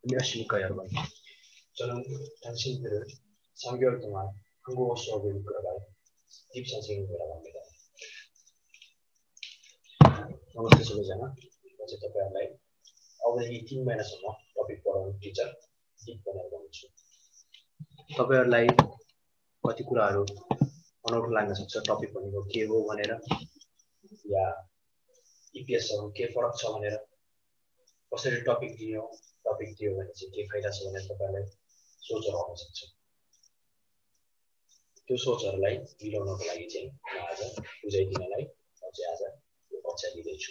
안녕하십니까 여러분. 저는 당신들을 3개월 동안 한국어 수업을 이끌어갈 딥 선생님이라고 합니다. नमस्ते सबैजना म चाहिँ तपाईहरुलाई अब यी 3 महिनासम्म टपिक पढाउने टिचर दीप भनेर भन्छु। तपाईहरुलाई कति कुराहरु अनौठो लाग्न सक्छ टपिक भनेको के हो भनेर या ईपीएस सँग के फरक छ भनेर कसरी टपिक दियो भने चाहिँ के फाइदा छ भनेर तपाईहरुलाई सोचहरु आउन सक्छ। त्यो सोचहरुलाई मिलाउनको लागि चाहिँ म आज बुझाइदिनलाई म चाहिँ आज यो कक्षा लिँदैछु।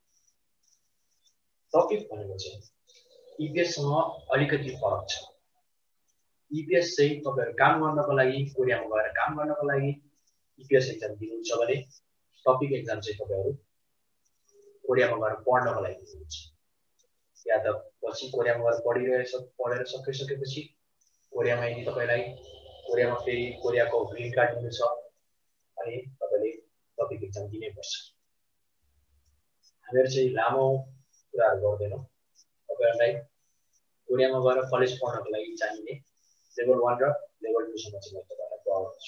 टपिक भनेको चाहिँ ईपीएस सँग अलिकति फरक छ। ईपीएस चाहिँ तपाईहरु काम गर्नको लागि कोरियामा गएर काम गर्नको लागि ईपीएस एक्जाम दिनुहुन्छ भने टपिक एक्जाम चाहिँ तपाईहरु कोरियामा गएर पढ्नको लागि दिनुहुन्छ। या त पछि कोरियामा गएर पढेर सकिसकेपछि कोरियामा यदि तपाईलाई कोरियामा फेरि कोरियाको ग्रीन कार्ड दिनु छ अनि तपाईले टपिक एक्जाम दिनै पर्छ। हामीहरु चाहिँ लामो कुराहरु गर्दैनौं। तपाईहरुलाई कोरियामा गएर कलेज पढ्नको लागि चाहिने लेभल 1 र लेभल 2 सम्म चाहिँ म तपाईहरुलाई पढाउँछु।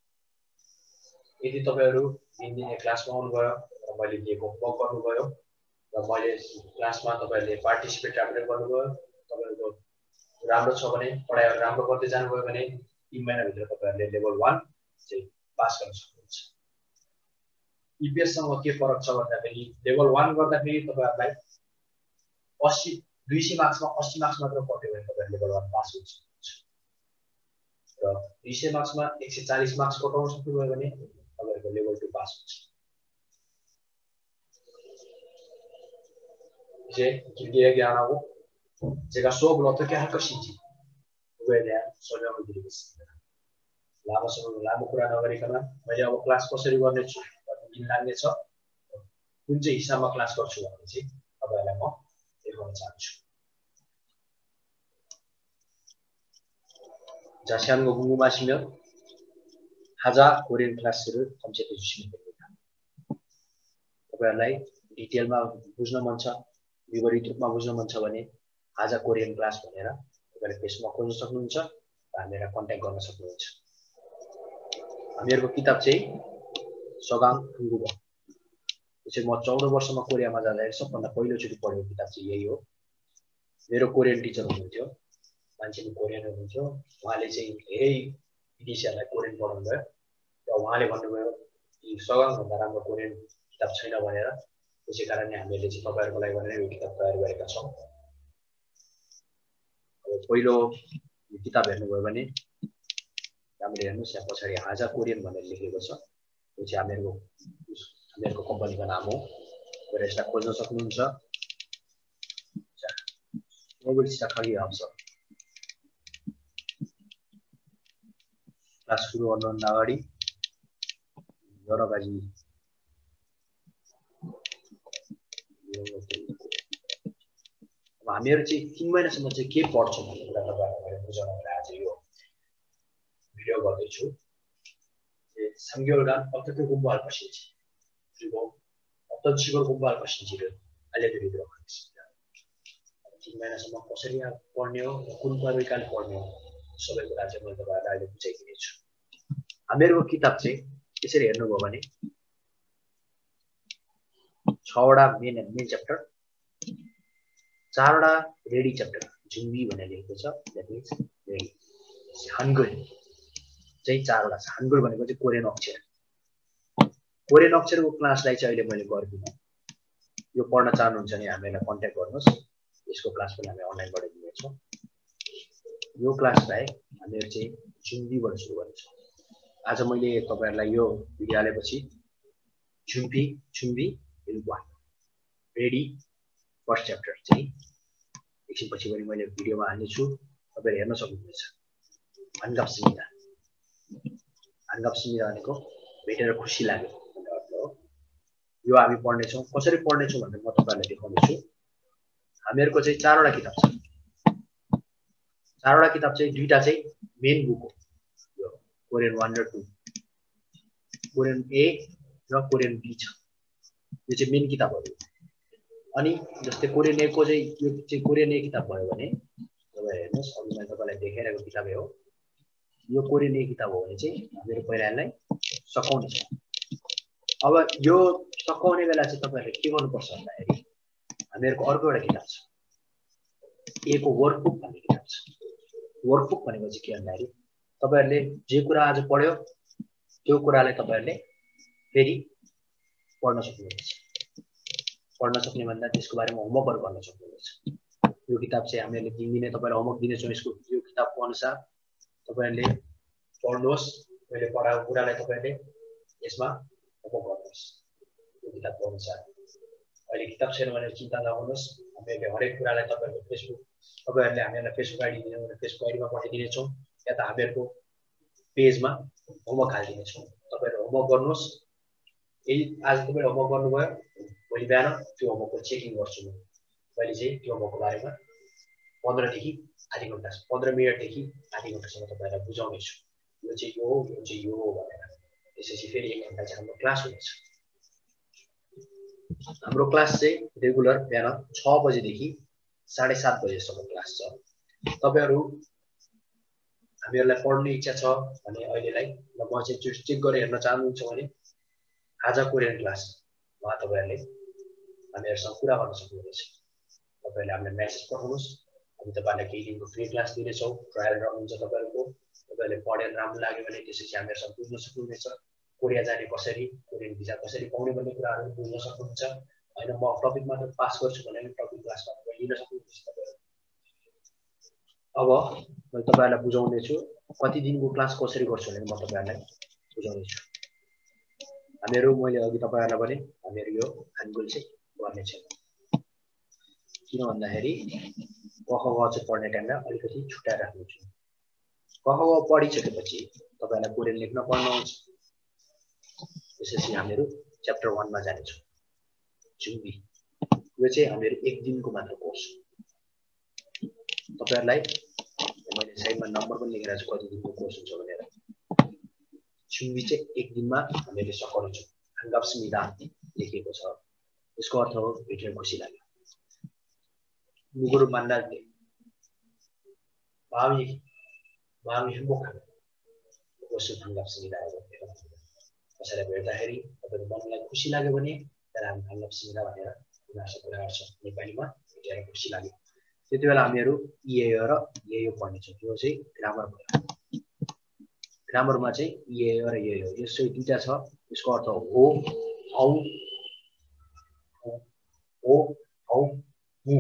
यदि तपाईहरु दिनदिनै क्लासमा आउनुभयो र मैले दिएको होमवर्क गर्नुभयो र मैले क्लासमा तपाईहरुले पार्टिसिपेट राम्रो गर्नुभयो, तपाईहरुको राम्रो छ भने पढाइहरु राम्रो गर्दै जानुभयो भने 3 महिना भित्र तपाईहरुले लेभल 1 चाहिँ पास गर्न सक्नुहुन्छ। ईपीएस सँग के फरक छ भन्दाखेरि लेभल 1 गर्दाखेरि तपाईहरुलाई 200 मार्क्समा 80 मार्क्स मात्र पढ्यो भने तपाईहरु लेभल 1 पास हुन्छ र 200 मार्क्समा 140 मार्क्स कटाउन सक्नुभयो भने तपाईहरुको लेभल 2 पास हुन्छ। 이제 길게 얘기 안 하고 제가 수업을 어떻게 할 것인지 그거에 대한 설명을 드리겠습니다. 라모 कुरा नगरिकन मैले अब क्लास कसरी गर्नेछु भन्ने दिन लाग्नेछ। कुन चाहिँ हिसाबमा क्लास गर्छु भन्ने चाहिँ तपाईहरुलाई म देखाउन चाहन्छु। 자세한 거 궁금하시면 하자 코리안 클래스를 검색해 주시면 됩니다. तपाईहरुलाई डिटेलमा बुझ्न मन छ, विवरित रूपमा बुझ्न मन छ भने आजा कोरियन क्लास भनेर तपाईले फेसबुकमा खोज्न सक्नुहुन्छ र हामीलाई कन्ट्याक्ट गर्न सक्नुहुन्छ। हामीहरुको किताब चाहिँ सगाङ 한국어। यो चाहिँ म 14 वर्षमा कोरियामा जाँदाखेरि सबभन्दा पहिलो चोटी पढेको किताब चाहिँ यही हो। मेरो कोरियन टिचर हुनुहुन्थ्यो, मान्छेले कोरियन हुनुहुन्थ्यो। उहाँले चाहिँ धेरै विदेशीहरुलाई कोरियन पढाउनु भयो र उहाँले भन्नुभयो कि सगाङ भन्दा राम्रो कोरियन किताब छैन भनेर। त्यसै कारणले हामीले चाहिँ तपाईहरुको लागि भनेर यो किताब तयार गरेका छौं। पहिलो किताब हेर्नुभयो भने हामीले हेर्नुस् यहाँ पछाडी हाजा कोरियन भनेर लेखेको छ। यो चाहिँ हामीहरुको कम्पनीको नाम हो। र यसलाई खोज्न सक्नुहुन्छ। मोबाइल सिकाइ आउँछ। क्लास सुरु गर्नुभन्दा अगाडि यरो गाजी हामीहरु चाहिँ 3 महिनासम्म चाहिँ के पढ्छौं भन्ने कुरा तपाईहरुलाई बुझाउनलाई आज यो भिडियो गर्दैछु। 3개월간 어떻게 공부할 것인지 그리고 어떤 식으로 공부할 것인지를 알려드리도록 하겠습니다. 3 महिनासम्म कसरी पढ्ने हो, कुन तरिकाले पढ्ने हो सबै कुरा चाहिँ म तपाईहरुलाई अहिले बुझाइदिनेछु। हामीहरुको किताब चाहिँ यसरी हेर्नुभयो भने 6 वटा मेन च्याप्टर, 4 वटा रेडी च्याप्टर जुम्बी भनेर लेखेको छ। That means ready. हानगुल चाहिँ 4 वटा छ। हानगुल भनेको चाहिँ कोरियन अक्षर। कोरियन अक्षरको क्लासलाई चाहिँ अहिले मैले गर्दिन। यो पढ्न चाहनुहुन्छ भने हामीलाई कन्ट्याक्ट गर्नुस्। यसको क्लास पनि हामी अनलाइनबाट दिनेछौं। यो क्लास बाहेक हामीहरु चाहिँ जुम्बीबाट सुरु गर्छौं। आज मैले तपाईहरुलाई यो भिडियो हालेपछि जुम्बी रेडी फर्स्ट च्याप्टर चाहिँ एकछिनपछि पनि मैले भिडियोमा हाल्नेछु। तपाईहरु हेर्न सक्नुहुन्छ। 반갑습니다 भनेको भेटेर खुसी लाग्यो भन्ने अर्थ हो। यो हामी पढ्ने छौं। कसरी पढ्ने छौं भन्ने म तपाईहरुलाई देखाउने छु। हामीहरुको चाहिँ 4 वटा किताब छ। 4 वटा किताब चाहिँ दुईटा चाहिँ मेन बुक हो। यो कोरियन 1 र 2, कोरियन ए र कोरियन बी छ। यो चाहिँ मेन किताबहरु। अनि जस्तै कोरियन ए को चाहिँ यो चाहिँ कोरियन ए किताब भयो भने तपाईहरु हेर्नुस् अघि मैले तपाईलाई देखाइरहेको किताबै हो यो कोरियन किताब हो भने चाहिँ हामीहरु पहिला यसलाई सकाउने छ अब यो सकाउने बेला चाहिँ तपाईहरुले के गर्नुपर्छ भन्दाखेरि हामीहरुको अर्को एउटा किताब छ ए को वर्कबुक भन्ने किताब छ वर्कबुक भनेको चाहिँ के भन्दाखेरि तपाईहरुले जे कुरा आज पढ्यो त्यो कुरालाई तपाईहरुले फेरि पढ्न सक्नुहुन्छ पढ्न सक्ने भन्दा त्यसको बारेमा होमवर्कहरु गर्न सक्नुहुन्छ यो किताब चाहिँ हामीले दिनदिनै तपाईहरुलाई होमवर्क दिनेछौं यसको यो किताबको अनुसार तपाईहरुले पढ्नुहोस् मैले पढाएको कुरालाई तपाईहरुले यसमा होमवर्क गर्नुहोस् यो किताबको अनुसार अहिले किताब छैन भने चिन्ता नगर्नुहोस् हामीले हरेक कुरालाई तपाईहरुको फेसबुक तपाईहरुले हामीलाई फेसबुक आइडी दिनु भने फेसबुक आइडीमा पठाइदिनेछौं या त हामीहरुको पेजमा होमवर्क हालिदिनेछौं तपाईहरु होमवर्क गर्नुहोस् यदि आज तपाईहरुले होमवर्क गर्नुभयो भोलि बिहान त्यो होमवर्कको चेकिङ गर्छु म मैले चाहिँ त्यो होमवर्कको बारेमा 15 देखि आधी घण्टा 15 मिनेटदेखि आधी घण्टासम्म तपाईहरुलाई बुझाउने छु यो चाहिँ यो हो यो चाहिँ यो हो भनेर त्यसपछि फेरि 1 घण्टा चाहिँ हाम्रो क्लास हुन्छ हाम्रो क्लास चाहिँ रेगुलर बिहान 6 बजे देखि 7:30 बजेसम्म क्लास छ तपाईहरु हामीहरुलाई पढ्ने इच्छा छ भने अहिलेलाई म चाहिँ चेक गरेर हेर्न चाहनुहुन्छ भने आज कोरियन क्लास मा तपाईहरुले हामीहरुसँग कुरा गर्न सक्नुहुन्छ तपाईहरुले हामीलाई मेसेज पठाउनुस् हामी तपाईहरुलाई केही दिनको फ्री क्लास दिनेछौं ट्रायल रन हुन्छ तपाईहरुको तपाईहरुले पढेर राम्रो लाग्यो भने त्यसपछि हामीहरुसँग बुझ्न सक्नुहुनेछ कोरिया जाने कसरी कोरियन भिजा कसरी पाउने भन्ने कुराहरु बुझ्न सक्नुहुन्छ हैन म टपिक मात्र पास गर्छु भने टपिक क्लासमा लिन सक्नुहुन्छ तपाईहरु अब म तपाईहरुलाई बुझाउने छु कति दिनको क्लास कसरी गर्छु भने म तपाईहरुलाई बुझाउने छु हामीहरु मैले अघि तपाईहरुलाई भने हामीहरु यो हानगुल चाहिँ गर्ने छैन किन भन्दाखेरि क ख ग चाहिँ पढ्ने टाइममा अलिकति छुटाएर राख्नु छु क ख ग पढिसकेपछि तपाईहरुलाई कोरियन लेख्न पढ्न आउँछ त्यसपछि हामीहरु च्याप्टर 1 मा जाने छौं जुम्बी यो चाहिँ हामीहरु एक दिनको मात्र कोर्स तपाईहरुलाई मैले साइडमा नम्बर पनि लेखेर छु कति दिनको कोर्स हुन्छ भनेर जुम्बी चाहिँ एक दिनमा हामीले सकाउने छौं हांगाप्समिदा लेखेको छ यसको अर्थ हो भेटेर खुसी लाग्यो मुगुरु मान्नाले बामी बामी हेम्बोका कोर्स हांगाप्समिदा भनेर कसैलाई भेट्दाखेरि तपाईको मनलाई खुसी लाग्यो भने त्यसलाई हामी हांगाप्समिदा भनेर भाषा कुरा गर्छ नेपालीमा भेटेर खुसी लाग्यो त्यतिबेला हामीहरु इएयो र एयो पढ्ने छौं यो चाहिँ ग्रामर भयो ग्रामरमा चाहिँ इएयो र एयो यो चाहिँ दुईटा छ यसको अर्थ हो हौ हो हौ हु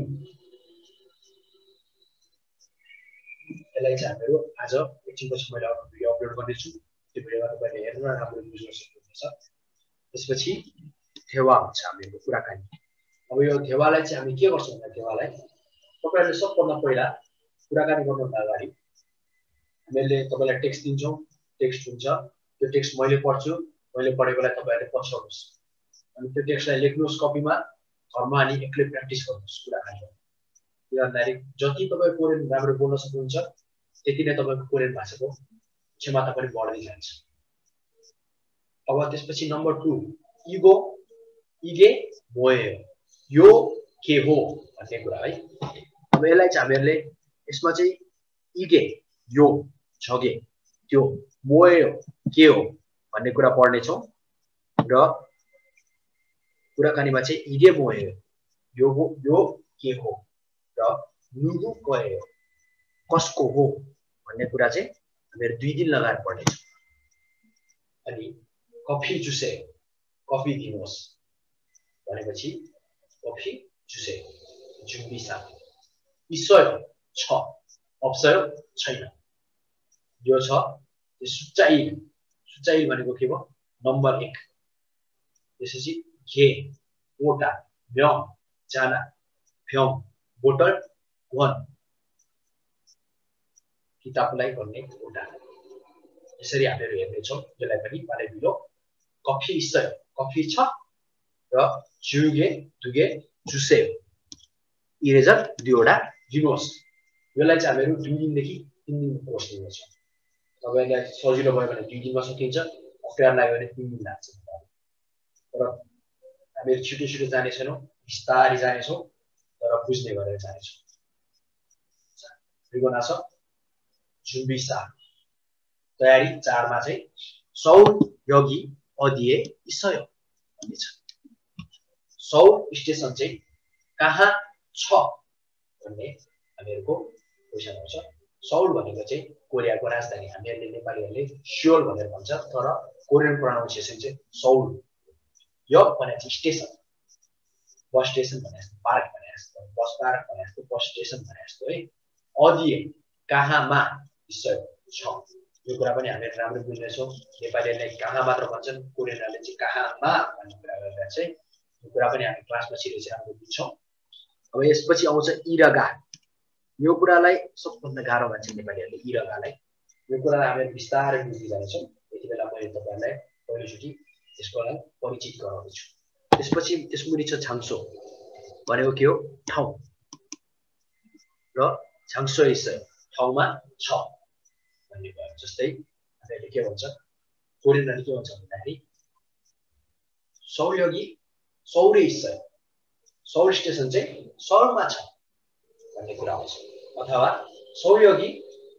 यसलाई चाहिँ हामीहरु आज एकछिनपछि मैले भिडियो अपलोड गर्नेछु त्यो भिडियोमा तपाईले हेर्न राम्रो बुझ्न सक्नुहुन्छ त्यसपछि थेवा हुन्छ हामीहरुको कुराकानी अब यो थेवालाई चाहिँ हामी के गर्छौं भन्दा थेवालाई तपाईहरुले सबभन्दा पहिला कुराकानी गर्नुभन्दा अगाडि हामीले तपाईलाई टेक्स्ट दिन्छौं टेक्स्ट हुन्छ त्यो टेक्स्ट मैले पढ्छु मैले पढेकोलाई तपाईहरुले पछाउनुस् अनि त्यो टेक्स्टलाई लेख्नुस् कपीमा घरमा अनि एक्लै प्र्याक्टिस गर्नुस् कुराकानी भन्दाखेरि जति तपाई कोरियन राम्रो बोल्न सक्नुहुन्छ त्यति नै तपाईको कोरियन भाषाको क्षमता पनि बढ्दै जान्छ अब त्यसपछि नम्बर 2 इगो इगे मोए यो के हो भन्ने कुरा है अब यसलाई चाहिँ हामीहरुले यसमा चाहिँ इगे यो छगे त्यो मोए के हो भन्ने कुरा पढ्ने छौं र कुराकानीमा चाहिँ इगे मोए यो के हो र नुगु गए कसको हो भन्ने कुरा चाहिँ हामीहरु 2 दिन लगाएर पढ्ने छौं अनि कफी जुसे कफी दिनुहोस् भनेपछि कफी जुसे जुम्बी सा इसय छ अवसर छैन यो छ सुचाइ सुचाइ भनेको के भयो नम्बर 1 त्यसपछि घे ओटा म्यम जाना फ्यम बोटल 1 किताबलाई गर्ने ओटा यसरी हामीहरु हेर्ने छौं यसलाई पनि पाले बिलो कफी इसय कफी छ र जुगे दुगे जुसे इरेजर दुईवटा दिनुहोस् यसलाई चाहिँ हामीहरु 2 दिनदेखि 3 दिनको कोर्स लिन्छौं तपाईलाई सजिलो भयो भने 2 दिनमा सकिन्छ अप्ठ्यारो लाग्यो भने 3 दिन लाग्छ तर हामीहरु छिटो छिटो जाने छैनौं बिस्तारै जाने छौं तर बुझ्ने गरेर जाने छौं त्रिगुणा छ जुम्बिसा तयारी 4 मा चाहिँ सौर योगी अदिए इसय भन्ने छ सौर स्टेसन चाहिँ कहाँ छ भन्ने हामीहरुको क्वेशन आउँछ सौल भनेको चाहिँ कोरियाको राजधानी हामीहरुले नेपालीहरुले सियोल भनेर भन्छ तर कोरियन प्रोनाउन्सिएसन चाहिँ सौल यो भनेको स्टेसन बस स्टेसन भने जस्तो पार्क भने जस्तो बस पार्क भने जस्तो बस स्टेसन भने जस्तो है अदिए कहाँमा विषय छ यो कुरा पनि हामीले राम्रो बुझ्ने छौं नेपालीहरुले कहाँ मात्र भन्छन् कोरियनहरुले चाहिँ कहाँमा भन्ने कुरा गर्दा चाहिँ यो कुरा पनि हामी क्लासमा सिधै राम्रो बुझ्छौं अब यसपछि आउँछ इरगा यो कुरालाई सबभन्दा गाह्रो मान्छ नेपालीहरुले इरगालाई यो कुरालाई हामी विस्तारै बुझ्दै जान्छौं यतिबेला मैले तपाईहरुलाई पहिलोचोटी यसको लागि परिचित गराउँदै छु त्यसपछि त्यसमुनि छ छाङसो भनेको के हो ठाउँ र छाङसो इस ठाउँमा छ भन्ने भयो जस्तै हामीले के भन्छ कोरियनहरुले के भन्छ भन्दाखेरि सौर्योगी सौर्य इस सौर स्टेसन चाहिँ सौरमा छ भन्ने कुरा आउँछ अथवा सौर्योगी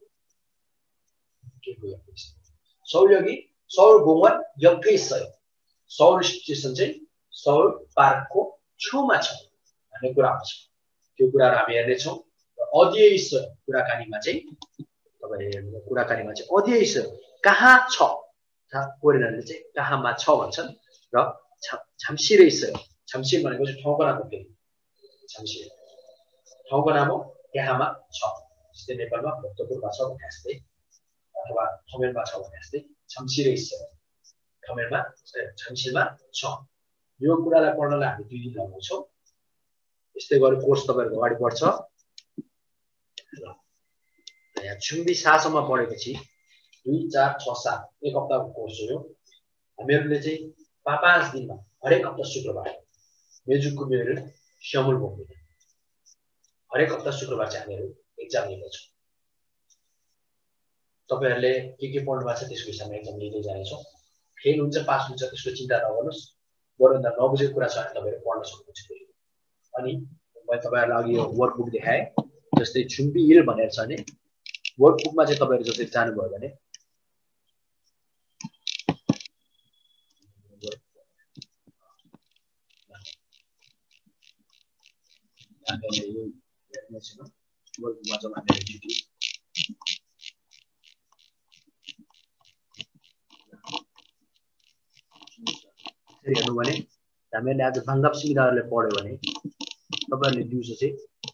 सौर्योगी सौर गोवन यज्ञेश्वर सौर स्टेसन चाहिँ सौर पार्कको छेउमा छ भन्ने कुरा आउँछ त्यो कुराहरु हामी हेर्ने छौं र अध्ययस कुराकानीमा चाहिँ तपाईहरुले कुराकानीमा चाहिँ अध्ययस कहाँ छ कोरियनहरुले चाहिँ कहाँमा छ भन्छन् र छामसिरेस छामसिर भनेको चाहिँ ठाउँको नाम हो के छामसिर ठाउँको नाम हो त्यहाँमा छ जस्तै नेपालमा भक्तपुरमा छ भने जस्तै अथवा खमेरमा छ भने जस्तै छामसिरेस खमेरमा छामसिरमा छ यो कुरालाई पढ्नलाई हामी 2 दिन लगाउँछौं यस्तै गरी कोर्स तपाईहरुको अगाडि बढ्छ यहाँ छुम्बी सासम्म पढेपछि 2 4 6 7 एक हप्ताको कोर्स हो यो हामीहरुले चाहिँ 5 दिनमा हरेक हप्ता शुक्रबार मेजुको मेरो श्यामल बोक्ने हरेक हप्ता शुक्रबार चाहिँ हामीहरु एक्जाम लिन्छौं तपाईहरुले के पढ्नु भएको छ त्यसको हिसाबमा एक्जाम लिँदै जानेछौं फेल हुन्छ पास हुन्छ त्यसको चिन्ता नगर्नुस् बरुभन्दा नबुझेको कुरा छ भने तपाईहरु पढ्न सक्नुहुन्छ अनि मैले तपाईहरुलाई अघि यो वर्कबुक देखाए जस्तै छुम्बी हिल भनेर छ नि वर्कबुकमा चाहिँ तपाईहरु जस्तै जानु भयो भने हामीले यो हेर्ने छौं वर्कबुकमा चाहिँ हामीले ड्युटी हेर्नु भने हामीले आज भाङ्गाप सिमिदारले पढ्यो भने तपाईहरुले दिउँसो चाहिँ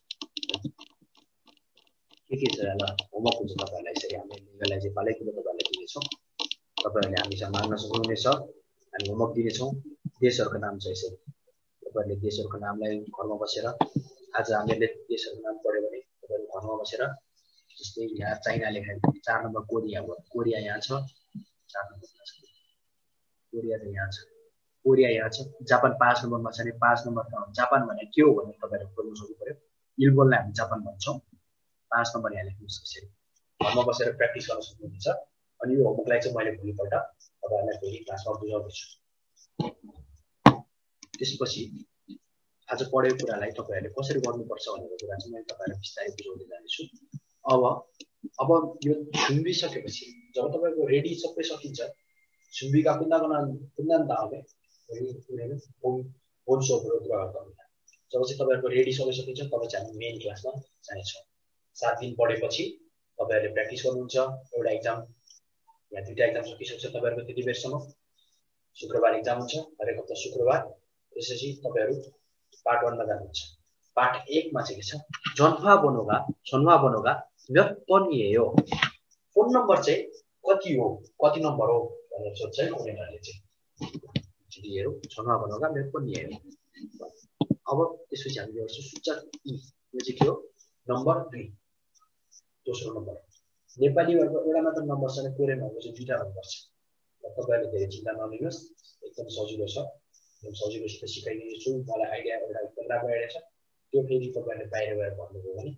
के छ होला होमवर्क हुन्छ तपाईहरुलाई यसरी हामीले लेखलाई चाहिँ पालै किन तपाईहरुलाई दिनेछौं तपाईहरुले हामीसँग माग्न सक्नुहुनेछ हामी होमवर्क दिनेछौं देशहरुको नाम छ यसरी तपाईहरुले देशहरुको नामलाई घरमा बसेर आज हामीले देशहरुको नाम पढ्यो भने तपाईहरु घरमा बसेर जस्तै यहाँ चाइना लेखेको 4 नम्बर कोरिया हो कोरिया यहाँ छ 4 नम्बर कोरिया चाहिँ यहाँ छ कोरिया यहाँ छ जापान 5 नम्बरमा छ नि 5 नम्बर जापान भने के हो भने तपाईहरुले बुझ्नु सक्नु पर्यो इल्बोनलाई हामी जापान भन्छौं 5 नम्बर यहाँ लेख्नुस् यसरी घरमा बसेर प्र्याक्टिस गर्न सक्नुहुन्छ अनि यो होमवर्कलाई चाहिँ मैले भोलिपल्ट तपाईहरुलाई फेरि क्लासमा बुझाउँदै छु त्यसपछि आज पढेको कुरालाई तपाईहरुले कसरी गर्नुपर्छ भनेको कुरा चाहिँ मैले तपाईहरुलाई विस्तारै बुझाउँदै जानेछु अब यो छुम्बिसकेपछि जब तपाईको रेडी सबै सकिन्छ छुम्बिका कुन्दान दाउने फोन सोपहरु कुरा गर्दा जब चाहिँ तपाईहरुको रेडी सबै सकिन्छ तब चाहिँ हामी मेन क्लासमा जानेछौं 7 दिन पढेपछि तपाईहरुले प्र्याक्टिस गर्नुहुन्छ एउटा एक्जाम या दुईटा एक्जाम सकिसक्छ तपाईहरुको त्यति बेरसम्म शुक्रबार एक्जाम हुन्छ हरेक हप्ता शुक्रबार त्यसपछि तपाईहरु पार्ट 1 मा जानुहुन्छ पार्ट 1 मा चाहिँ के छ जन्फा बनोगा व्यक्तनियो फोन नम्बर चाहिँ कति हो कति नम्बर हो भनेर सोध्छ है उनीहरुले चाहिँ दिएर जन्फा बनोगा व्यक्तनियो अब त्यसपछि हामीले गर्छौं सूचक ई यो चाहिँ के हो नम्बर 2 दोस्रो नम्बर नेपालीहरुको एउटा मात्र नम्बर छ कोरियनहरुको चाहिँ दुईटा नम्बर छ तपाईहरुले धेरै चिन्ता नलिनुहोस् एकदम सजिलो छ एकदम सजिलोसित सिकाइदिन्छु मलाई आइडिया एउटा एकदम राम्रो आइडिया छ त्यो फेरि तपाईहरुले बाहिर गएर भन्नुभयो भने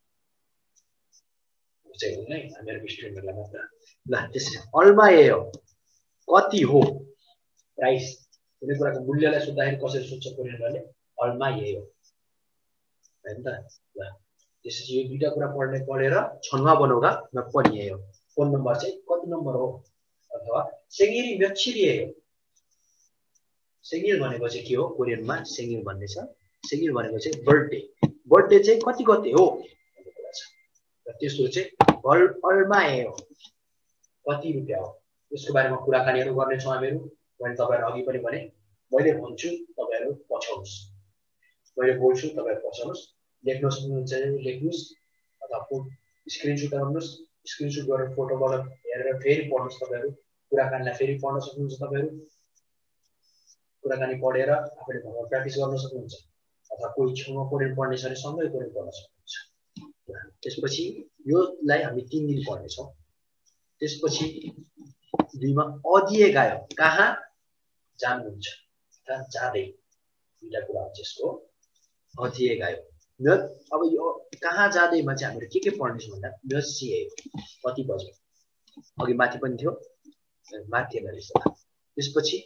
चाहिँ हुन्न है हामीहरुको स्टुडेन्टहरुलाई मात्र ल त्यसै अल्माएयो कति हो प्राइस कुनै कुराको मूल्यलाई सोध्दाखेरि कसरी सोध्छ कोरियनहरुले अल्माएयो हैन त ल त्यसपछि यो दुईटा कुरा पढेर छन्वा बनोगा न पढिएयो फोन नम्बर चाहिँ कति नम्बर हो अथवा सेंगिरी मेच्छिरिएयो सेंगिल भनेको चाहिँ के हो कोरियनमा सेंगिल भन्ने छ सेंगिल भनेको चाहिँ बर्थडे बर्थडे चाहिँ कति गते हो भन्ने कुरा छ र त्यसको चाहिँ अल्मा आयो कति रुपैयाँ हो यसको बारेमा कुराकानीहरु गर्ने छौं हामीहरु मैले तपाईहरु अघि पनि भने मैले भन्छु तपाईहरु पछाउनुस् मैले बोल्छु तपाईहरु पछाउनुस् लेख्न सक्नुहुन्छ लेख्नुस् अथवा स्क्रिनशट गर्नुस् स्क्रिनशट गरेर फोटोबाट हेरेर फेरि पढ्नुस् तपाईहरु कुराकानीलाई फेरि पढ्न सक्नुहुन्छ तपाईहरु कुराकानी पढेर आफूले घरमा प्र्याक्टिस गर्न सक्नुहुन्छ अथवा कोही छेउमा कोरियन पढ्ने छ भने सँगै कोरियन पढ्न सक्नुहुन्छ त्यसपछि योलाई हामी 3 दिन पढ्ने छौं त्यसपछि दुईमा अदिए गायो कहाँ जानुहुन्छ कहाँ जाँदै दुईटा कुरा हो त्यसको अदिए गायो अब यो कहाँ जाँदैमा चाहिँ हामीले के पढ्ने छौं भन्दा नसिए कति बजे अघि माथि पनि थियो माथि रहेछ त्यसपछि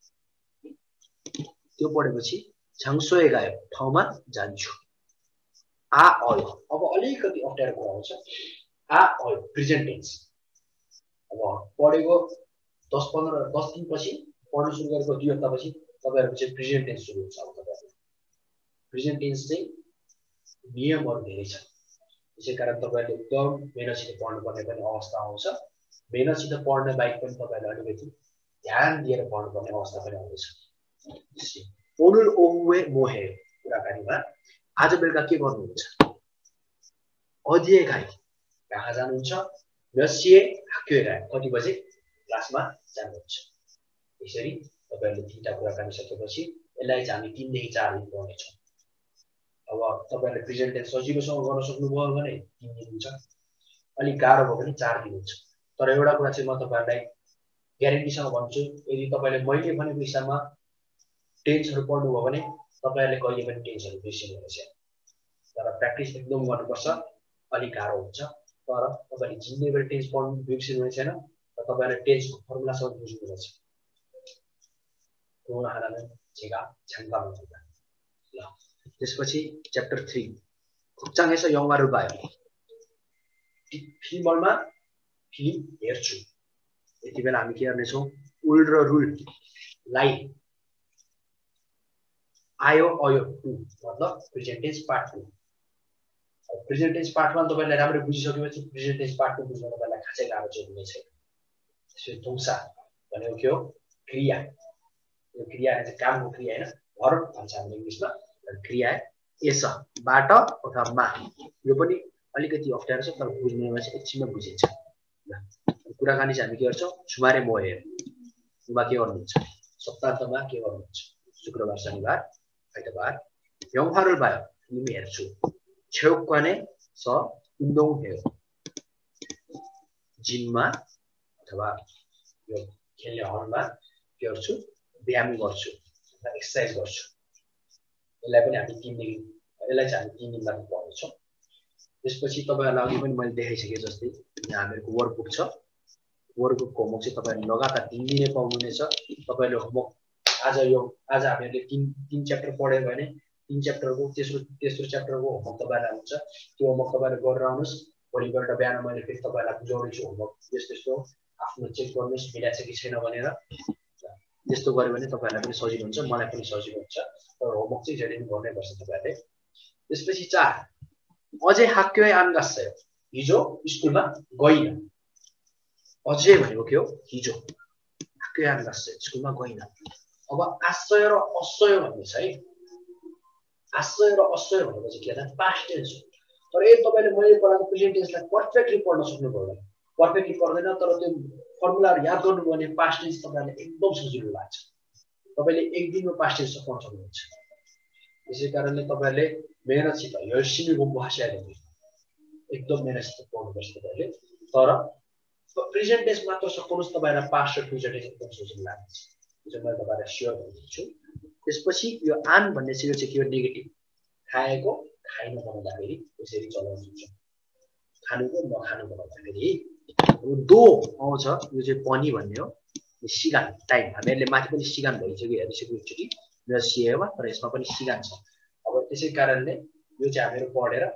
त्यो पढेपछि छाङसोए गायो ठाउँमा जान्छु आ आयो अब अलिकति अप्ठ्यारो कुरा हुन्छ आ आयो प्रेजेन्ट टेन्स अब पढेको 10 दिन पछि पढ्न सुरु गरेको 2 हप्ता पछि तपाईहरुको चाहिँ प्रेजेन्ट टेन्स सुरु हुन्छ अब तपाईहरुको प्रेजेन्ट टेन्स चाहिँ नियमहरु धेरै छ त्यसैकारण तपाईहरुले एकदम मेहनतसित पढ्नुपर्ने पनि अवस्था आउँछ मेहनतसित पढ्ने बाहेक पनि तपाईहरुले अलिकति ध्यान दिएर पढ्नुपर्ने अवस्था पनि आउँछ ओनुल ओहुए मोहे कुराकानीमा आज बेलुका के गर्नुहुन्छ अदिए गाई कहाँ जानुहुन्छ नसिए हाक्यो गाई कति बजे क्लासमा जानुहुन्छ यसरी तपाईहरुले तीनटा कुराकानी सकेपछि यसलाई चाहिँ हामी 3 देखि 4 दिन पढ्नेछौं अब तपाईहरुले प्रेजेन्टेसन सजिलोसँग गर्न सक्नुभयो भने 3 दिन हुन्छ अलि गाह्रो भयो भने 4 दिन हुन्छ तर एउटा कुरा चाहिँ म तपाईहरुलाई ग्यारेन्टीसँग भन्छु यदि तपाईले मैले भनेको हिसाबमा टेन्सहरु पढ्नु भयो भने तपाईहरुले कहिले पनि टेन्सहरु बिर्सिनुहुने छैन तर प्र्याक्टिस एकदम गर्नुपर्छ अलि गाह्रो हुन्छ तर तपाईले जिन्देबल टेन्स पढ्नु बिर्सिनुहुने छैन र तपाईहरुले टेन्सको फर्मुला सब बुझ्नुहुनेछ रोना हालाले जेगा छाङ्गा हुन्छ ल त्यसपछि च्याप्टर 3 खुक्चाङेस यौवारु बायो फिल्ममा फिल्म हेर्छु यति बेला हामी के गर्ने छौं उल र रुल लाई आयो आयो टु मतलब present tense part 2 present tense part 1 तपाईले राम्रो बुझिसकेपछि प्रेजेन्ट टेन्स पार्ट 2 बुझ्न तपाईलाई खासै गाह्रो चाहिँ हुने छैन त्यसै तुमसा भनेको के हो क्रिया यो क्रिया चाहिँ कामको क्रिया हैन भर्ब भन्छ हामीले इंग्लिशमा क्रिया एस बाट अथवा मा यो पनि अलिकति अप्ठ्यारो छ तर बुझ्नेमा चाहिँ एकछिनमा बुझिन्छ ल कुराकानी चाहिँ हामी के गर्छौं सुमारे मोहे उमा के गर्नुहुन्छ सप्ताहन्तमा के गर्नुहुन्छ शुक्रबार शनिबार आइतबार यौहारुल बायो फिल्म हेर्छु छेउकने स उन्दौं हेर्छु जिममा अथवा यो खेल्ने हलमा के गर्छु व्यायाम गर्छु अथवा एक्सरसाइज गर्छु यसलाई पनि हामी 3 दिन यसलाई चाहिँ हामी 3 दिन लागि पढ्छौं त्यसपछि तपाईहरुलाई अघि पनि मैले देखाइसके जस्तै यहाँ हामीहरुको वर्कबुक छ वर्कबुकको होमवर्क चाहिँ तपाईहरुले लगातार 3 दिनै पाउनुहुनेछ तपाईहरुले होमवर्क आज हामीहरुले 3 च्याप्टर पढ्यो भने 3 च्याप्टरको तेस्रो च्याप्टरको होमवर्क तपाईहरुलाई हुन्छ त्यो होमवर्क तपाईहरुले गरेर आउनुस् भोलिपल्ट बिहान मैले फेरि तपाईहरुलाई बुझाउने छु होमवर्क त्यस्तो आफ्नो चेक गर्नुस् मिला छ कि छैन भनेर त्यस्तो गर्यो भने तपाईहरुलाई पनि सजिलो हुन्छ मलाई पनि सजिलो हुन्छ तर होमवर्क चाहिँ जहिले पनि गर्नै पर्छ तपाईहरुले त्यसपछि 4 अझै हाक्योय आन्गास्यो हिजो स्कुलमा गइन अझै भनेको के हो हिजो हाक्योय आन्गास्यो स्कुलमा गइन अब आश्चर्य र अश्चर्य भन्ने छ है आश्चर्य र अश्चर्य भनेको चाहिँ के हो पास्ट टेन्स हो तर यदि तपाईले मैले पढाएको प्रेजेन्ट टेन्सलाई परफेक्टली पढ्न सक्नु पर्दैन परफेक्टली पढ्दैन तर त्यो फर्मुलाहरु याद गर्नुभयो भने पास्ट टेन्स तपाईलाई एकदम सजिलो लाग्छ तपाईले एक दिनमा पास्ट टेन्स पढ्न सक्नुहुन्छ त्यसैकारणले तपाईले मेहनतसित 열심히 공부하셔야 됩니다 एकदम मेहनतसित पढ्नुपर्छ तपाईले तर प्रेजेन्ट टेन्स मात्र सक्नुस् तपाईलाई पास्ट र फ्युचर टेन्स एकदम सजिलो लाग्छ जो मैले तपाईलाई शेयर गरिदिन्छु त्यसपछि यो आन भन्ने चाहिँ के हो नेगेटिभ खाएको खाइन बनाउँदाखेरि यसरी चलाउँछ खानुको नखानु बनाउँदाखेरि दो आउँछ यो चाहिँ पनि भन्ने हो सिगान टाइम हामीले माथि पनि सिगान भइसक्यो हेरिसक्यो एकचोटी र सिएमा तर यसमा पनि सिगान छ अब त्यसै कारणले यो चाहिँ हामीहरु पढेर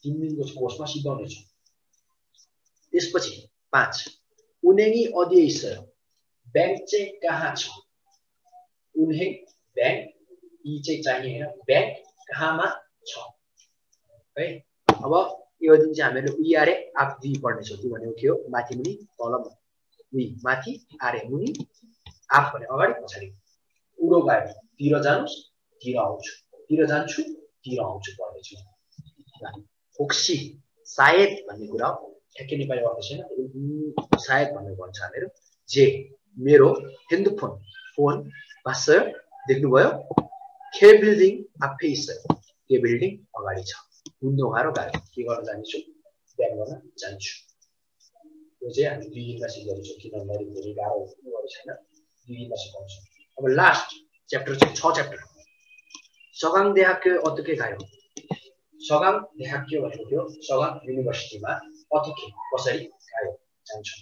3 दिनको कोर्समा सिकाउने छु। त्यसपछि 5 उनेनी अध्ययस बैंक चाहिँ कहाँ छ? उन्हें बैंक यी चाहिँ चाहिए हैन, बैंक कहाँमा छ है। अब यो दिन चाहिँ हामीले वी आरे आप वी पढ्ने छौं। त्यो भनेको के हो? माथि मुनि तल वी माथि आरे मुनि आप भने अगाडि पछाडि उडो गयो तिर जानुस् तिर आउँछु तिर जान्छु तिर आउँछु पढ्ने छु। 혹시 सायद भन्ने कुरा हो। ठ्याक्कै नेपाली अर्थ छैन, सायद भन्ने भन्छ हामीहरु। जे मेरो 핸드폰 फोन 봤어요? देख्नुभयो? के बिल्डिङ 앞에 있어요. के बिल्डिङ अगाडि छ। 운동하러 가요. के गर्न जान्छु? व्यायाम गर्न जान्छु। यो चाहिँ हामी दुई दिनमा सिक्दैछौँ छौं, किनभने धेरै गाह्रो गरेको छैन। दुई दिनमा सिकाउँछु। अब लास्ट च्याप्टर चाहिँ 6 च्याप्टर। 서강대학교 어떻게 가요? 서강대학교 भनेको थियो 서강 युनिभर्सिटीमा अथके कसरी गयो जान्छु।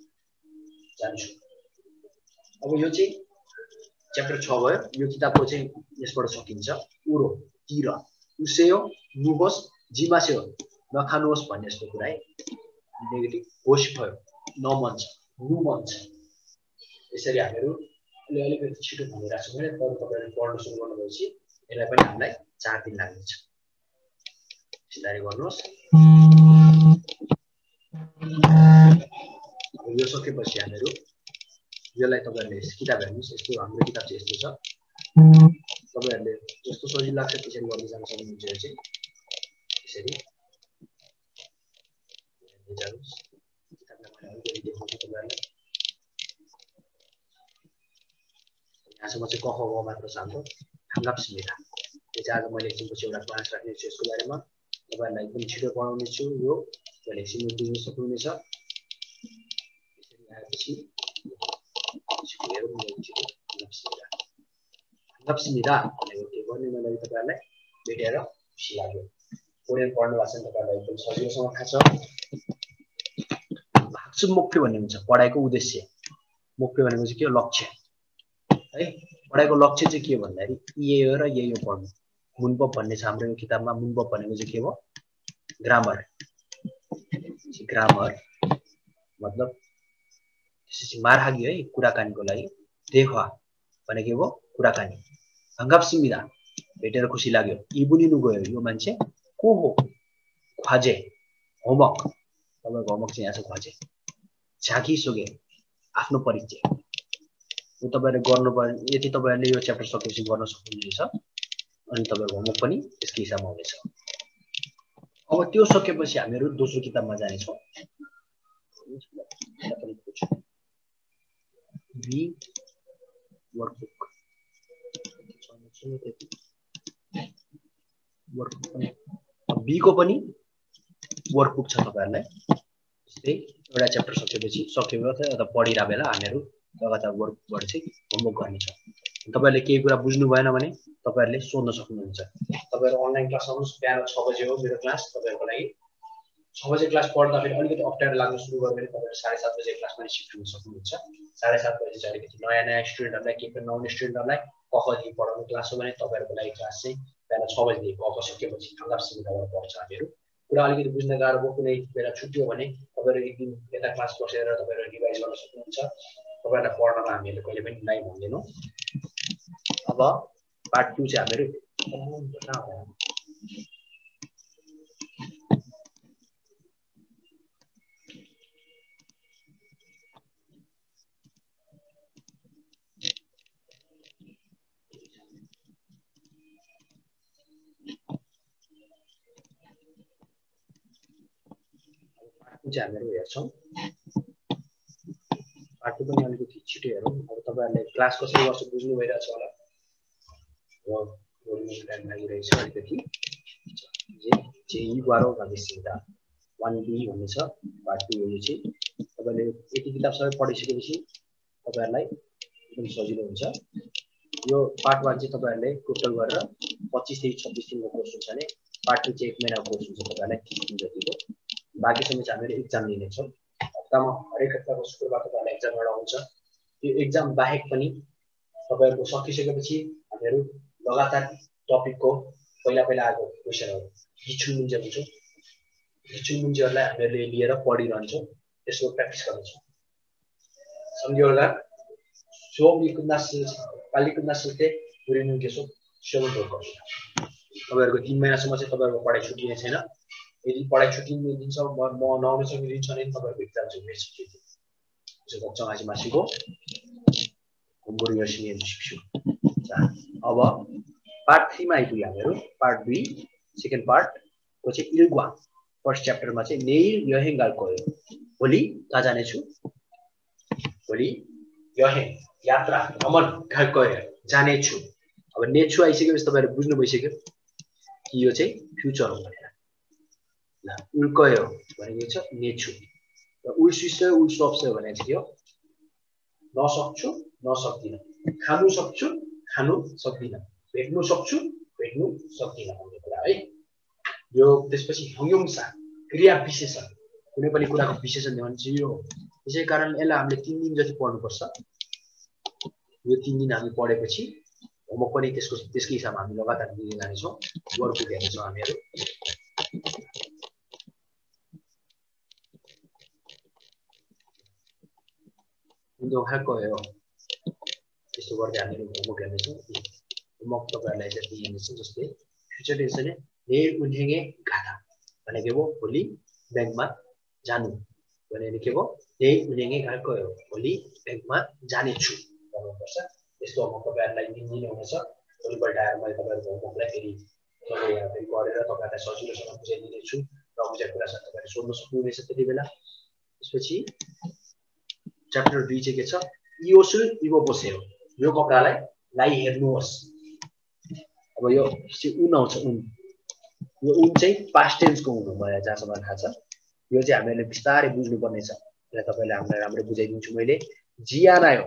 अब यो चाहिँ च्याप्टर 6 भयो। यो किताबको चाहिँ यसबाट सकिन्छ। उरो तिर उसेयो नुबोस जिमासेयो नखानुहोस् भन्ने जस्तो कुरा है। नेगेटिभ होस भयो नमन छ नु मन छ। यसरी हामीहरु अलिकति छिटो भनिरहेको छौँ भने तर तपाईहरुले पढ्न सुरु गर्नुभएपछि यसलाई पनि हामीलाई 4 दिन लाग्नेछ। सिधारी गर्नुहोस्। यो सकेपछि हामीहरु यसलाई तपाईहरुले किताब हेर्नुस्। यस्तो हाम्रो किताब चाहिँ यस्तो छ। तपाईहरुले जस्तो सजिलो लाग्छ त्यसरी गर्दै जान सक्नुहुन्छ। यो चाहिँ यसरी जानुस्। किताबलाई मैले अलिकति देखाउँछु तपाईहरुलाई। यहाँसम्म चाहिँ क ख ग मात्र छ हाम्रो। हाङ्गाप्सिमिरा यो चाहिँ आज मैले एकछिनपछि एउटा क्लास राख्ने छु यसको बारेमा। तपाईहरुलाई एकदम छिटो पढाउने छु। यो मैले एकछिनमा बुझ्न सक्नुहुनेछ। यसरी आएपछि हाङ्गाप्सिमिरा भनेको के भन्ने मैले तपाईहरुलाई भेटेर खुसी लाग्यो। कोरियन पढ्नु भएको छ भने तपाईहरुलाई एकदम सजिलोसँग थाहा छ। हाक्सुम मोक्के भन्ने हुन्छ पढाइको उद्देश्य। मोक्के भनेको चाहिँ के हो? लक्ष्य है। पढाइको लक्ष्य चाहिँ के हो भन्दाखेरि यही हो र यही हो पढ्नु। मुनपप भन्ने छ हाम्रो यो किताबमा। मुनपप भनेको चाहिँ के हो? ग्रामर। ग्रामर मतलब त्यसपछि मारहागी है कुराकानीको लागि। देख्वा भनेको हो कुराकानी। हाङ्गाप्सिमिरा भेटेर खुसी लाग्यो। इबुनिनु गयो यो मान्छे को हो? ख्वाजे होमवर्क। तपाईको होमवर्क चाहिँ यहाँ छ ख्वाजे। झाकी सोगे आफ्नो परिचय। यो तपाईहरुले गर्नुपर्ने यदि तपाईहरुले यो च्याप्टर सकेपछि गर्न सक्नुहुनेछ। अनि तपाईहरुको होमवर्क पनि यसकै हिसाबमा हुनेछ। अब त्यो सकेपछि हामीहरु दोस्रो किताबमा जाने छौं। बी वर्कबुक बी को पनि वर्कबुक छ तपाईहरुलाई। त्यस्तै एउटा च्याप्टर सकेपछि सक्यो अथवा पढिरा बेला हामीहरु लगातार वर्कबुकबाट चाहिँ होमवर्क गर्ने छौं। तपाईहरुले केही कुरा बुझ्नु भएन भने तपाईहरुले सोध्न सक्नुहुन्छ। तपाईहरु अनलाइन क्लास आउनुस्। बिहान 6 बजे हो मेरो क्लास। तपाईहरुको लागि 6 बजे क्लास पढ्दा फेरि अलिकति अप्ठ्यारो लाग्न सुरु गर्यो भने तपाईहरु 7:30 बजे क्लासमा सिफ्ट हुन सक्नुहुन्छ। 7:30 बजे चाहिँ अलिकति नयाँ स्टुडेन्टहरुलाई के पनि नआउने स्टुडेन्टहरुलाई क ख देखि पढाउने क्लास हो भने तपाईहरुको लागि क्लास चाहिँ बिहान 6 बजे देखि क ख सकेपछि हाङ्गाप्सिमिराबाट पढ्छ हामीहरु। कुरा अलिकति बुझ्न गाह्रो भयो कुनै बेला छुट्यो भने तपाईहरु एक दिन यता क्लास बसेर तपाईहरु रिभाइज गर्न सक्नुहुन्छ। तपाईहरुलाई पढ्नमा हामीले कहिले पनि नाइ भन्दैनौं। अब पार्ट 2 चाहिँ हामीहरु हामीहरु हेर्छौं। पार्ट 2 पनि अलिकति छिटो हेरौँ। अब तपाईहरुले क्लास कसरी गर्छ बुझ्नु भइरहेछ होला। र बोल्नु टाइम लागिरहेछ अलिकति। जे इग्वारो भनिसिदा 1B भन्ने छ पार्ट 2 यो चाहिँ। तपाईले यति किताब सबै पढिसकेपछि तपाईहरुलाई एकदम सजिलो हुन्छ। यो पार्ट 1 चाहिँ तपाईहरुले टोटल गरेर 25 देखि 26 दिनको कोर्स हुन्छ भने पार्ट 2 चाहिँ 1 महिनाको कोर्स हुन्छ तपाईहरुलाई 30 दिन जतिको। बाँकी समय चाहिँ हामीले एक्जाम लिने छौं। हप्तामा हरेक हप्ताको शुक्रबार तपाईहरुलाई एक्जाम एउटा हुन्छ। यो एक्जाम बाहेक पनि तपाईहरुको सकिसकेपछि हामीहरु लगातार टपिकको पहिला आएको क्वेशनहरु गिछु मुन्जे हुन्छ चुनमुन्जीहरूलाई हामीहरूले लिएर पढिरहन्छौँ त्यसको प्र्याक्टिस गर्छौँ संज्ञा पालिकुन्दासुते उरिनु केसो सेवन रोड गर्छ तपाईहरुको 3 महिनासम्म चाहिँ तपाईहरुको पढाइ छुटिने छैन यदि पढाइ छुटिने दिन्छ म नआउन सक्ने दिन छ भने तपाईहरुको एक्जाम चाहिँ मिस हुन्छ त्यसो 걱정하지 마시고 공부를 열심히 해주십시오. 자, अब पार्ट 3 मा आइपुग्यो हामीहरु पार्ट 2 सेकेन्ड पार्ट को चाहिँ इल्ग्वा फर्स्ट च्याप्टर मा चाहिँ नेइल यहेङ gal गयो भोलि कहाँ जाने छु भोलि यहेङ यात्रा भ्रमण गयो जाने छु अब नेछु आइसकेपछि तपाईहरु बुझ्नु भइसक्यो कि यो चाहिँ फ्युचर हो भनेर ल उल्कयो भनेको छ नेछु र उल्सिसो उल्सप्छ भने चाहिँ के हो नसक्छु नसक्दिन खानु सक्छु खानु सक्दिन भेट्नु सक्छु भेट्नु सक्दिन भन्ने कुरा है यो त्यसपछि हङयोङसा क्रिया विशेषण कुनै पनि कुराको विशेषण देखाउनु चाहिँ यो त्यसै कारण यसलाई हामीले 3 दिन जति पढ्नु पर्छ यो 3 दिन हामी पढेपछि होमवर्क पनि त्यसकै हिसाबमा हामी लगातार दिँदै जानेछौँ वर्कबुक हेर्नेछौँ हामीहरु उन्दो हाकोयो त्यस्तो गर्दै हामीले होमवर्क हेर्नेछौँ होमवर्क तपाईहरुलाई चाहिँ दिइनेछ जस्तै फ्युचर टेन्स ने नेइल उन्हेङे गाथा भनेको हो भोलि बैंकमा जानु भनेको के हो नेइल उन्हेङे गाकोयो भोलि बैंकमा जाने छु भन्नुपर्छ यस्तो होमवर्क तपाईहरुलाई दिने हुनेछ भोलिपल्ट आएर मैले तपाईहरुको होमवर्कलाई फेरि गरेर तपाईहरुलाई सजिलोसँग बुझाइदिने छु र बुझेको कुरा छ तपाईहरुले सोध्न सक्नुहुनेछ त्यतिबेला त्यसपछि च्याप्टर 2 चाहिँ के छ इयोसु इबो बसेयो यो कपडालाई लाई हेर्नुहोस् अब यो चाहिँ उन आउँछ उन यो उन चाहिँ पास्ट टेन्स को उन हो मलाई जहाँसम्म थाहा छ यो चाहिँ हामीले विस्तारै बुझ्नु पर्ने छ र तपाईले हामीलाई राम्रो बुझाइदिन्छु मैले जियानायो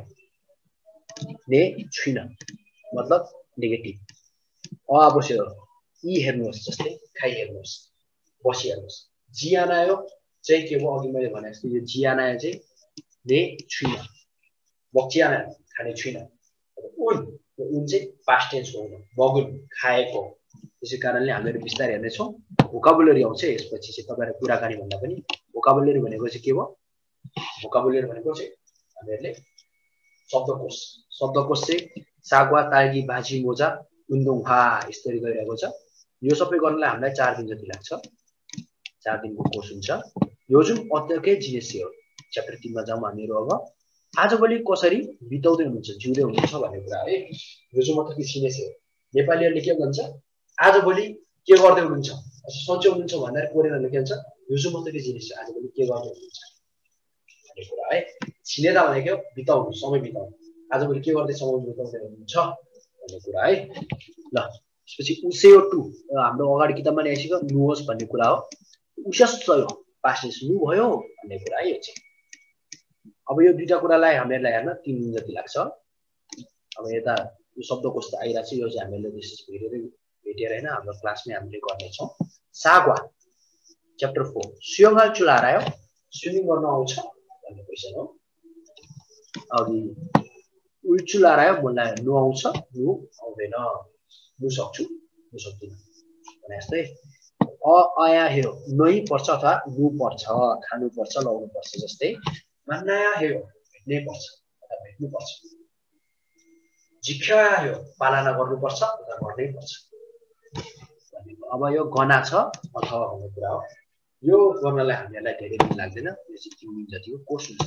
ने छैन मतलब नेगेटिभ अ बस्यो इ हेर्नुहोस् जस्तै खाइ हेर्नुहोस् बसी हेर्नुहोस् जियानायो चाहिँ के हो अघि मैले भने जस्तै यो जियानायो चाहिँ ने छैन बक्चियाना खाने छैन उन उन चाहिँ पास्ट टेन्स हो मगुन खाएको त्यसै कारणले हामीले विस्तारै हेर्ने छौं भोकाबुलरी आउँछ यसपछि चाहिँ तपाईहरु कुराकानी भन्दा पनि भोकाबुलरी भनेको चाहिँ के हो भोकाबुलरी भनेको चाहिँ हामीहरुले शब्दकोश चाहिँ सागवा तागी भाजी मोजा उन्दुङहा यसरी गरिरहेको छ यो सबै गर्नलाई हामीलाई 4 दिन जति लाग्छ 4 दिनको कोर्स हुन्छ यो जुन अत्यकै जिएससी हो च्याप्टर 3 मा जाउँ हामीहरु अब आजभोलि कसरी बिताउँदै हुनुहुन्छ जिउँदै हुनुहुन्छ भन्ने कुरा है यो चाहिँ मतलब कि सिनेस हो नेपालीहरुले के भन्छ आजभोलि के गर्दै हुनुहुन्छ सन्चै हुनुहुन्छ भनेर कोरियनहरुले के भन्छ यो चाहिँ मतलब कि जिनिस हो आजभोलि के गर्दै हुनुहुन्छ भन्ने कुरा है छिनेदा भनेको बिताउनु समय बिताउनु आजभोलि के गर्दै समय बिताउँदै हुनुहुन्छ भन्ने कुरा है ल त्यसपछि उसेयो टु हाम्रो अगाडि किताबमा नै आइसक्यो नुहोस् भन्ने कुरा हो उशस्यो पास्ट टेन्स नु भयो भन्ने कुरा है यो चाहिँ अब यो दुईटा कुरालाई हामीहरुलाई हेर्न 3 दिन जति लाग्छ अब यता यो शब्दकोश त आइरा छ यो चाहिँ हामीले डिस्कस भेटेर हैन हाम्रो क्लासमै हामीले गर्ने छौं सागवा च्याप्टर 4 सुयोङहाल चुलारायो स्विमिङ गर्न आउँछ भन्ने क्वेशन हो अघि उल्चुलारायो मलाई नु आउँछ नु आउँदैन नु सक्छु नु सक्दिन भने जस्तै अ आया हेयो नै पर्छ अथवा नु पर्छ खानु पर्छ लाउनु पर्छ जस्तै मान्नाया हेयो भेट्नै पर्छ अथवा भेट्नु पर्छ जिख्या हेयो पालना गर्नु पर्छ अथवा गर्नै पर्छ अब यो गना छ अथवा भन्ने कुरा हो यो गर्नलाई हामीलाई धेरै दिन लाग्दैन यो चाहिँ 3 दिन जतिको कोर्स हुन्छ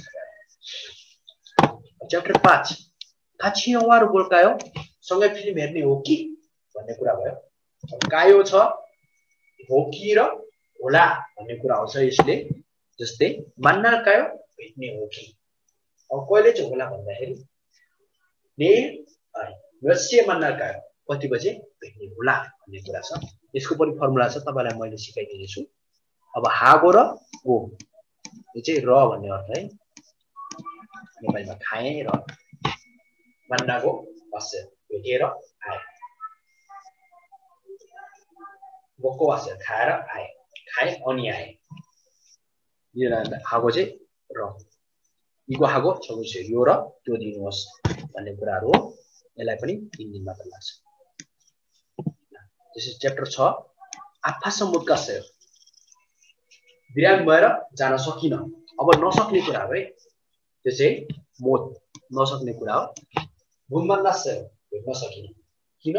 च्याप्टर 5 काछियवार बोल्कायो सँगै फिल्म हेर्ने हो कि भन्ने कुरा भयो कायो छ हो कि र होला भन्ने कुरा आउँछ यसले जस्तै मान्नाल कायो भेट्ने हो कि अब कहिले चाहिँ होला भन्दाखेरि ने रस्य मान्नाल कायो कति बजे भेट्ने होला भन्ने कुरा छ यसको पनि फर्मुला छ तपाईलाई मैले सिकाइदिने छु अब हागो र गो यो चाहिँ र भन्ने अर्थ है नेपालीमा खाए र मान्नागो वास्य भेटेर आए गको वास्य खाएर आए खाए अनि आए यो हागो चाहिँ र इको हागो छ यो र त्यो दिनुहोस् भन्ने कुराहरु हो यसलाई पनि 3 दिन मात्र लाग्छ This is chapter 6 आफा समुद्कासयो बिरामी भएर जान सकिन। अब नसक्ने कुरा हो है, त्यो चाहिँ मोत नसक्ने कुरा हो। 문만났어요 भेट्न सकिन। किन?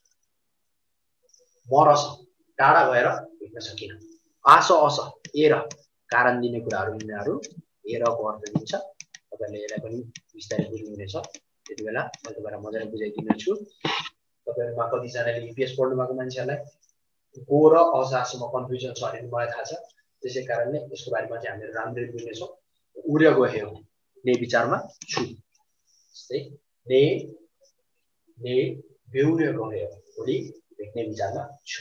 मरस टाढा भएर भेट्न सकिन। आस अस ए र कारण दिने कुराहरू यिनीहरू ए र को अर्थ दिन्छ। तपाईहरुले यसलाई पनि विस्तारै बुझ्नुहुनेछ। त्यति बेला म तपाईहरुलाई मजाले बुझाइदिन्छु। तपाईहरुमा कतिजनाले इपिएस पढ्नु भएको मान्छेहरुलाई गो र असासम्म कन्फ्युजन छ भने मलाई थाहा छ। त्यसै कारणले यसको बारेमा चाहिँ हामीले राम्ररी बुझ्नेछौँ। उड्य गयो ने विचारमा छु जस्तै ने बेउर्य गयो भोलि भेट्ने विचारमा छु।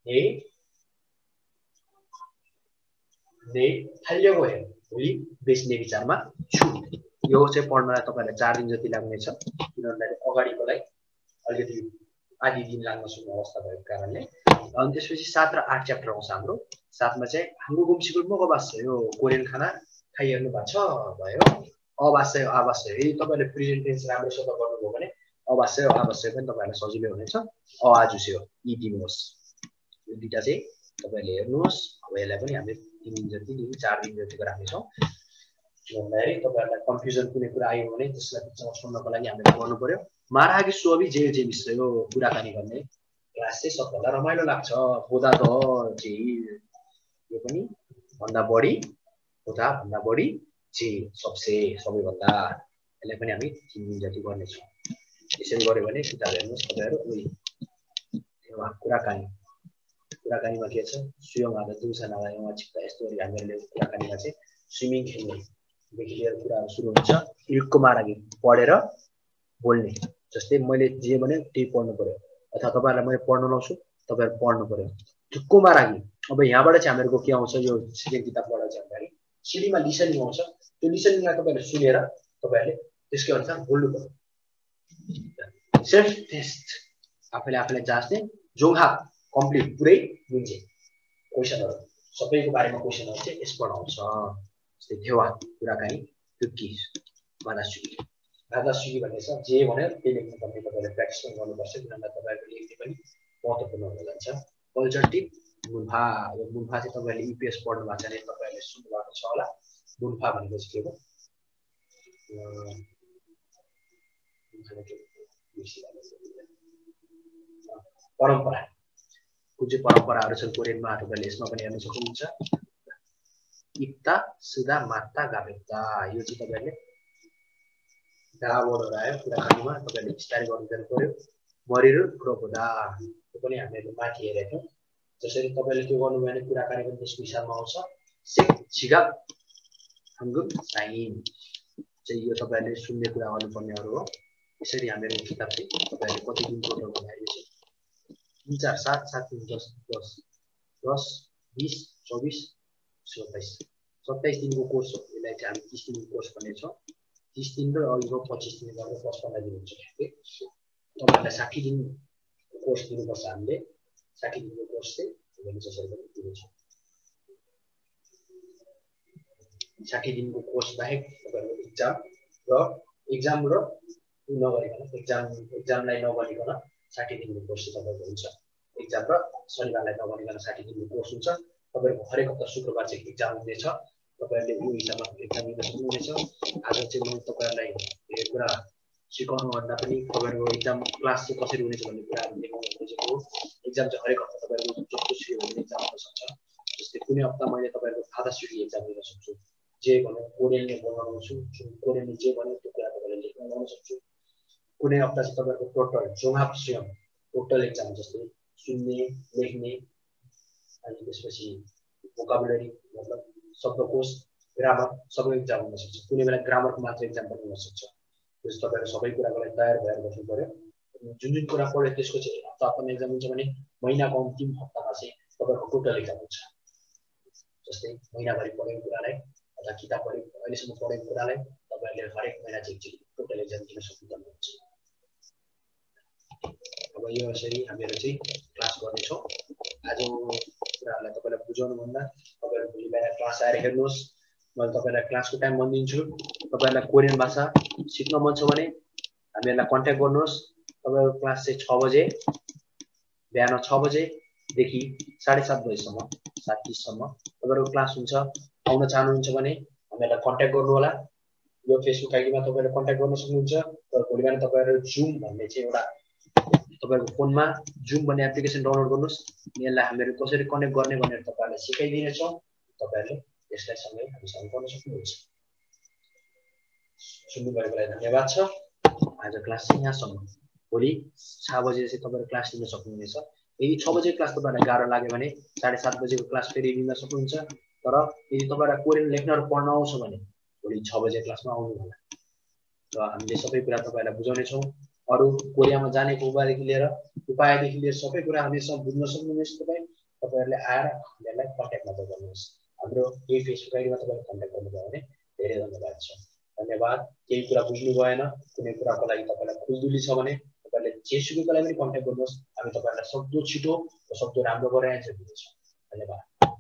ने थाल्य गयो भोलि बेच्ने विचारमा छु। यो चाहिँ पढ्नलाई तपाईहरुलाई 4 दिन जति लाग्नेछ। किनभने अगाडिकोलाई अलिकति आधी दिन लाग्न सक्ने अवस्था भएको कारणले। अनि त्यसपछि 7 र 8 च्याप्टर आउँछ हाम्रो। 7 मा चाहिँ हाम्रो गुम्सीको मको भाषा यो कोरियन खाना खाइहर्नु भएको छ भयो। अभाषय आवासय यदि तपाईहरुले प्रेजेन्ट टेन्स राम्रोसँग गर्नुभयो भने अभाषय आवासय पनि तपाईहरुलाई सजिलै हुनेछ। आजुस्यो यी दिनुहोस्। यो दुईटा चाहिँ तपाईहरुले हेर्नुहोस्। अब यसलाई पनि हामीले 3 दिन जति 4 दिन जतिको राख्नेछौँ। भन्दाखेरि तपाईहरुलाई कन्फ्युजन कुनै कुरा आयो भने त्यसलाई बिचमा सुन्नको लागि हामीले गर्नु पर्यो। मारागी सोबी जे मिश्र यो कुराकानी गर्ने क्लास चाहिँ सबभन्दा रमाइलो लाग्छ। बोधा द जे यो पनि भन्दा बढी बोधा भन्दा बढी जे सबसे सबैभन्दा यसलाई पनि हामी 3 दिन जति गर्नेछौँ। यसरी गर्यो भने किताब हेर्नुहोस् तपाईहरु यो कुराकानीमा के छ सुयम आधा दुसनाला यहाँ चित्त यस्तो गरी हामीले कुराकानीमा चाहिँ स्विमिङ खेल्ने देखि लिएर कुराहरु सुरु हुन्छ। युगको मारागी पढेर बोल्ने जस्तै मैले जे भने त्यही पढ्नु पर्यो अथवा तपाईहरुलाई मैले पढ्न लाउँछु तपाईहरु पढ्नु पर्यो। युगको मारागी अब यहाँबाट चाहिँ हामीहरुको के आउँछ यो सेकेन्ड किताबबाट चाहिँ हामीहरु सिडीमा लिसनिङ आउँछ। त्यो लिसनिङलाई तपाईहरुले सुनेर तपाईहरुले त्यसकै अनुसार बोल्नु पर्यो। सेल्फ टेस्ट आफैले आफैलाई जाँच्ने जोङहाप कम्प्लिट पुरै बुझ्ने क्वेशनहरु सबैको बारेमा क्वेशनहरु चाहिँ यसबाट आउँछ। जस्तै थेवा कुराकानी टुकी भादासुगी भन्ने छ जे भन्यो त्यही लेख्नु पर्ने तपाईले प्र्याक्टिस गर्नुपर्छ। किनभने तपाईहरुको लेख्ने पनि महत्त्वपूर्ण हुन जान्छ। कल्चर टिप मुन्फा यो मुन्फा चाहिँ तपाईले इपिएस पढ्नु भएको छ भने तपाईले सुन्नु भएको छ होला। मुन्फा भनेको चाहिँ के हो? परम्परा कुन चाहिँ परम्पराहरु छन् कोरियनमा तपाईले यसमा पनि हेर्न सक्नुहुन्छ। इक्ता सुदा मात्ता गाबेक्ता यो चाहिँ तपाईले दाबोड आयो कुराकानीमा तपाईले स्टाइल गर्नु पर्यो। मरिरु प्रोपोदा यो पनि हामीले माथि हेरेको थियौं। जसरी तपाईले के गर्नु भने कुराकानी पनि त्यसको हिसाबमा आउँछ। सेक छिगा हांगु साइन चाहिँ यो तपाईले सुन्ने कुरा गर्नुपर्नेहरु हो। यसरी हामीले किताब चाहिँ तपाईले कति दिन टोटल बनायो चाहिँ 3 4 7 7 10 10 10 20 24 27 27 दिनको कोर्स हो। यसलाई चाहिँ हामी 30 दिनको कोर्स भनेछौँ। 30 दिन र अहिलेको 25 दिन गरेर 55 दिन हुन्छ। तपाईहरुलाई 60 दिन कोर्स दिनुपर्छ। हामीले 60 दिनको कोर्स चाहिँ हामीले जसरी पनि दिन्छौँ। 60 दिनको कोर्स बाहेक तपाईहरुको एक्जाम र नगरिकन एक्जामलाई नगरिकन 60 दिनको कोर्स तपाईहरुको हुन्छ। एक्जाम र शनिबारलाई नगरिकन 60 दिनको कोर्स हुन्छ। तपाईहरुको हरेक हप्ता शुक्रबार चाहिँ एक्जाम हुनेछ। तपाईहरुले यो हिसाबमा एक्जाम दिन सक्नुहुनेछ। आज चाहिँ म तपाईहरुलाई यो कुरा सिकाउनु भन्दा पनि तपाईहरुको एक्जाम क्लास चाहिँ कसरी हुनेछ भन्ने कुराहरु देखाउनु खोजेको हो। एक्जाम चाहिँ हरेक हप्ता तपाईहरुको जस्तो सुरु हुने एक्जाम हुन सक्छ। जस्तै कुनै हप्ता मैले तपाईहरुको भादासुगी एक्जाम दिन सक्छु। जे भन्यो कोरियनले बोल्न सक्छु। कोरियनले जे भन्यो त्यो कुरा तपाईहरुले लेख्न लाउन सक्छु। कुनै हप्ता चाहिँ तपाईहरुको टोटल जोङहाप स्वयं टोटल एक्जाम जस्तै सुन्ने लेख्ने अनि त्यसपछि भोकाबुलरी मतलब शब्दकोश ग्रामर सबै एक्जाम हुन सक्छ। कुनै बेला ग्रामरको मात्र एक्जाम पनि हुन सक्छ। त्यस तपाईहरु सबै कुराको लागि तयार भएर बस्नु पर्यो। जुन कुरा पढ्यो त्यसको चाहिँ हप्ताको एक्जाम हुन्छ भने महिनाको अन्तिम हप्तामा चाहिँ तपाईहरुको टोटल एक्जाम हुन्छ। जस्तै महिनाभरि पढेको कुरालाई अथवा किताबभरि अहिलेसम्म पढेको कुरालाई तपाईहरुले हरेक महिना चाहिँ टोटल एक्जाम दिन सक्नुहुन्छ। अब यो यसरी हामीहरु चाहिँ क्लास गर्नेछौँ। आजको कुराहरुलाई तपाईलाई बुझाउनु भन्दा तपाईहरु भोलि बिहान क्लास आएर हेर्नुहोस्। मैले तपाईलाई क्लासको टाइम भनिदिन्छु। तपाईहरुलाई कोरियन भाषा सिक्न मन छ भने हामीहरुलाई कन्ट्याक्ट गर्नुहोस्। तपाईहरुको क्लास चाहिँ 6 बजे बिहान 6 बजे देखि 7:30 बजेसम्म 7:30 सम्म तपाईहरुको क्लास हुन्छ आउन चाहनुहुन्छ भने हामीलाई कन्ट्याक्ट गर्नु होला यो फेसबुक आइडीमा तपाईहरुले कन्ट्याक्ट गर्न सक्नुहुन्छ र भोलि बिहान तपाईहरु जुम भन्ने चाहिँ एउटा तपाईहरुको फोनमा जुम भन्ने एप्लिकेसन डाउनलोड गर्नुस् यसलाई हामीहरु कसरी कनेक्ट गर्ने भनेर तपाईहरुलाई सिकाइदिने छौं तपाईहरुले यसलाई सँगै हामीसँग गर्न सक्नुहुन्छ सुन्नुभएकोलाई धन्यवाद छ आज क्लास चाहिँ यहाँसम्म भोलि 6 बजे चाहिँ तपाईहरु क्लास लिन सक्नुहुनेछ यदि 6 बजे क्लास तपाईहरुलाई गाह्रो लाग्यो भने 7:30 बजेको क्लास फेरि लिन सक्नुहुन्छ तर यदि तपाईहरुलाई कोरियन लेख्न र पढ्न आउँछ भने भोलि 6 बजे क्लासमा आउनु होला र हामीले सबै कुरा तपाईहरुलाई बुझाउने छौं अरु कोरियामा जानेको उपायदेखि लिएर सबै कुरा हामीसँग बुझ्न सक्नुहुनेछ तपाईहरुले आएर हामीलाई कन्ट्याक्ट गर्नुहोस् हाम्रो यही फेसबुक आइडीमा तपाईहरुले कन्ट्याक्ट गर्नुभयो भने धेरै धन्यवाद छ धन्यवाद केही कुरा बुझ्नु भएन कुनै कुराको लागि तपाईलाई खुल्दुली छ भने तपाईले जेसुकैको लागि पनि कन्ट्याक्ट गर्नुहोस् हामी तपाईलाई सक्दो छिटो र सक्दो राम्रो गरेर एन्सर दिनेछौं धन्यवाद